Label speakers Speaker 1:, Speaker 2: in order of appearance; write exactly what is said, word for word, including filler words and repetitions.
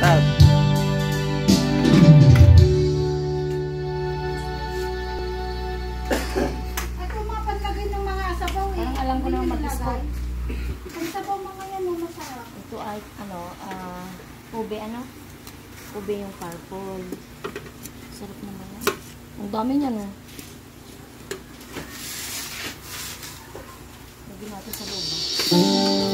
Speaker 1: shout out.
Speaker 2: Ito mga panlagay ng mga sabaw eh.
Speaker 3: Parang alam ko na mag-start.
Speaker 2: Ang sabaw mga yan mo masarap.
Speaker 3: Ito ay, ano, ah, ube, ano? Ube yung purple. Sarap naman yan. Ang dami niya, no? Lagyan natin sa loob, ah.